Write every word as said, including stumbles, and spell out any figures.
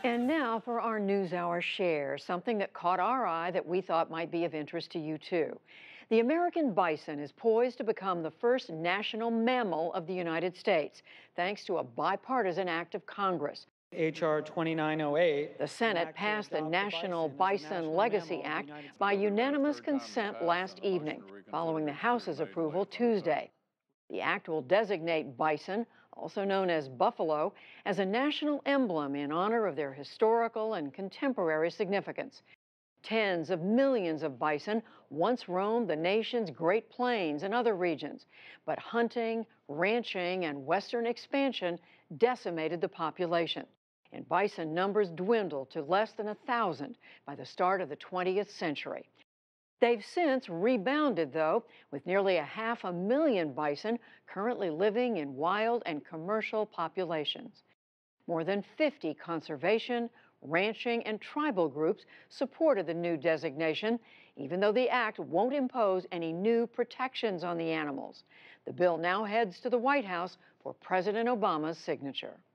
And now for our NewsHour Shares, something that caught our eye that we thought might be of interest to you too. The American bison is poised to become the first national mammal of the United States, thanks to a bipartisan act of Congress. H R twenty-nine oh eight. The Senate passed the National Bison Legacy Act by unanimous consent last evening, following the House's approval Tuesday. The act will designate bison, also known as buffalo, as a national emblem in honor of their historical and contemporary significance. Tens of millions of bison once roamed the nation's Great Plains and other regions, but hunting, ranching, and western expansion decimated the population, and bison numbers dwindled to less than a thousand by the start of the twentieth century. They've since rebounded, though, with nearly a half a million bison currently living in wild and commercial populations. More than fifty conservation, ranching, and tribal groups supported the new designation, even though the act won't impose any new protections on the animals. The bill now heads to the White House for President Obama's signature.